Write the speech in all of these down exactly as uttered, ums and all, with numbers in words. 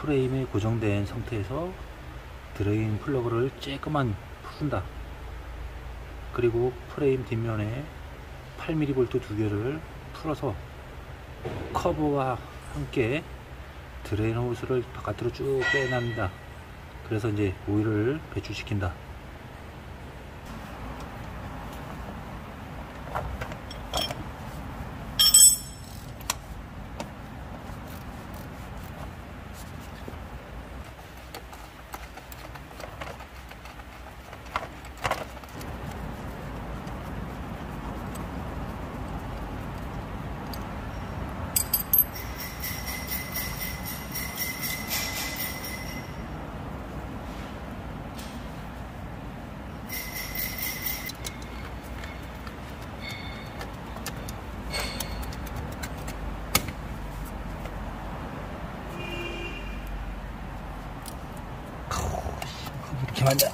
프레임에 고정된 상태에서 드레인 플러그를 쬐끄만 푼다. 그리고 프레임 뒷면에 팔 밀리볼트 두 개를 풀어서 커브와 함께 드레인 호스를 바깥으로 쭉 빼냅니다. 그래서 이제 오일을 배출시킨다. 이렇게 만져.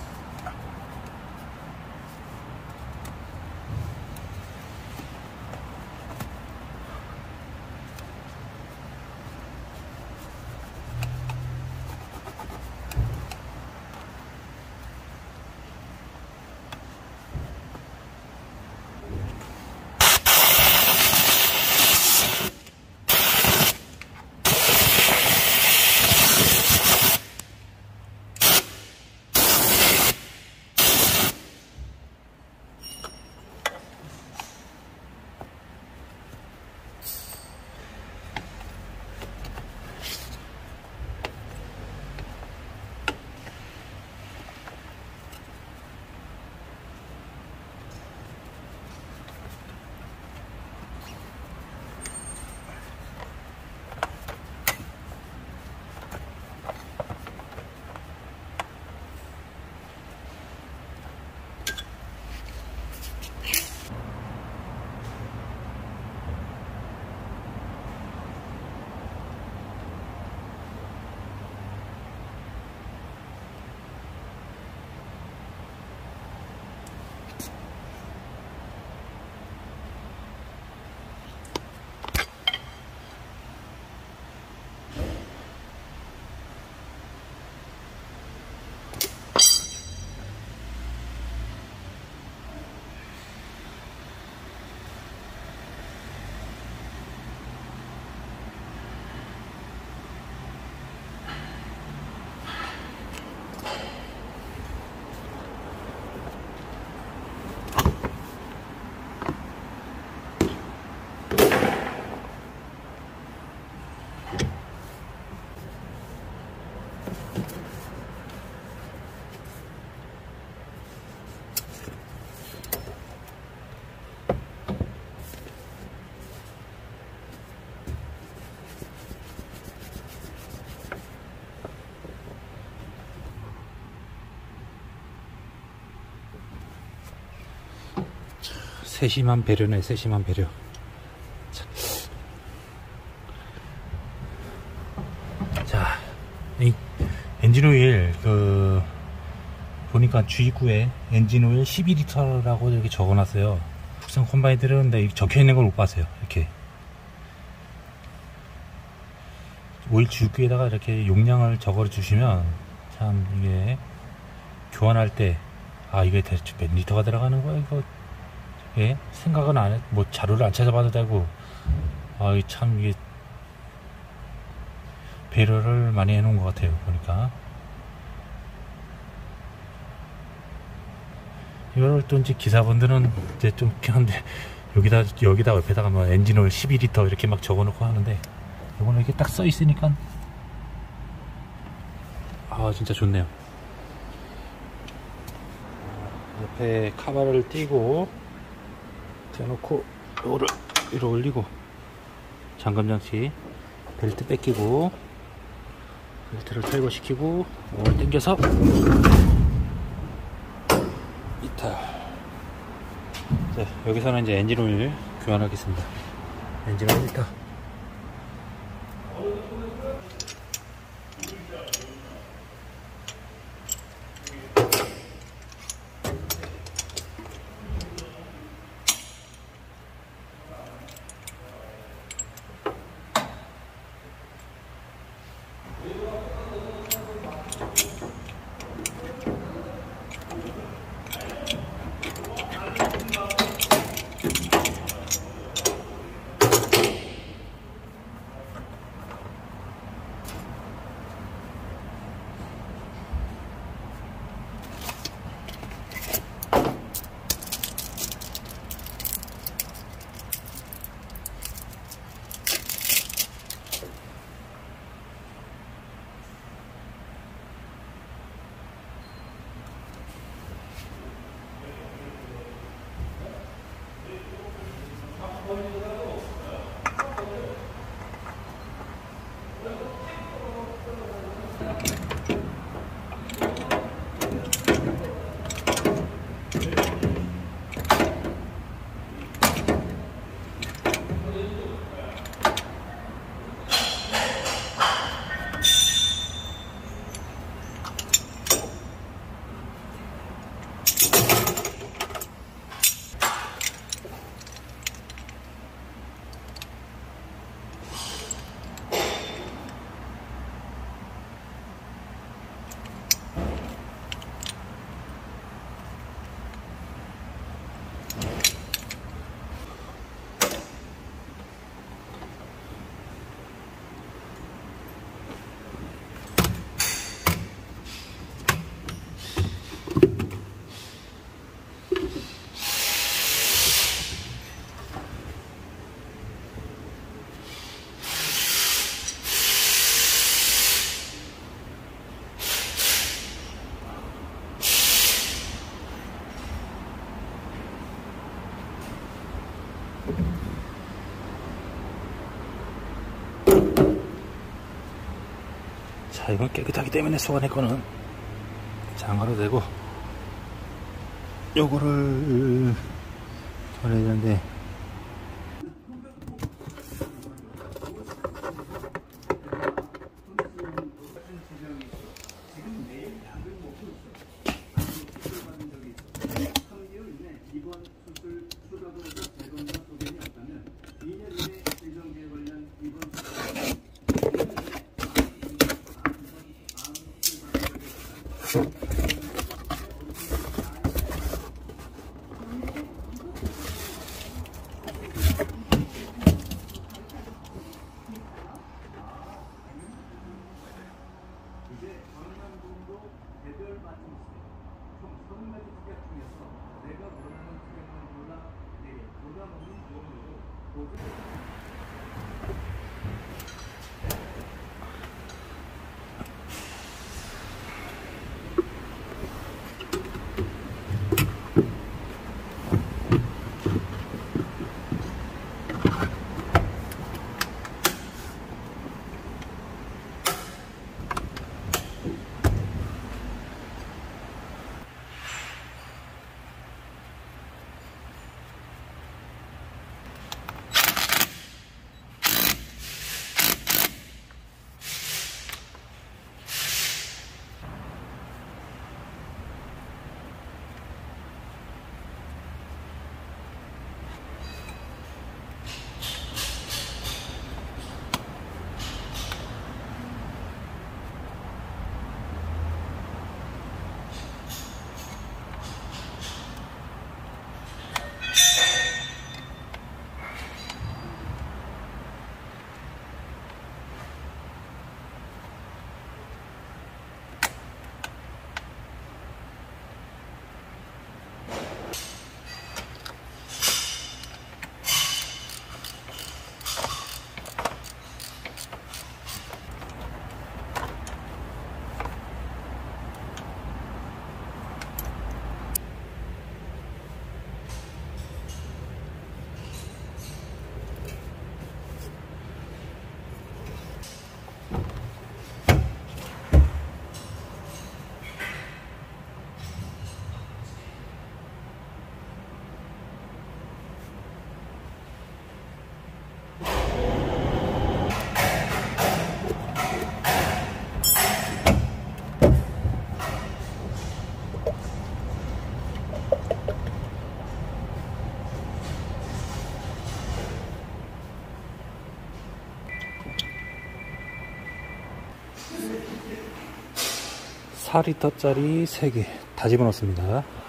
세심한 배려네, 세심한 배려. 자, 이 엔진오일, 그, 보니까 주입구에 엔진오일 십이 리터라고 이렇게 적어놨어요. 국산 콤바인들은 근데 적혀있는 걸 못 봤어요. 이렇게. 오일 주입구에다가 이렇게 용량을 적어 주시면 참 이게 교환할 때, 아, 이게 대체 몇 리터가 들어가는 거야, 이거. 예? 생각은 안 해. 뭐 자료를 안 찾아봐도 되고. 아, 참 이게 배려를 많이 해놓은 것 같아요. 보니까. 이걸 또 이제 기사분들은 이제 좀 한데 여기다 여기다 옆에다가 뭐 엔진오일 십이 리터 이렇게 막 적어놓고 하는데 이거는 이렇게 딱 써 있으니까 아 진짜 좋네요. 옆에 카바를 띄고 대놓고 요거를 위로 올리고 잠금장치 벨트 뺏기고 벨트를 탈거시키고 이걸 당겨서 이탈. 자, 여기서는 이제 엔진오일 교환하겠습니다. 엔진오일 이탈. 자, 이건 깨끗하기 때문에 소환할 거는 장화로 되고, 요거를 전해야 되는데, 사 리터짜리 세 개 다 집어넣습니다.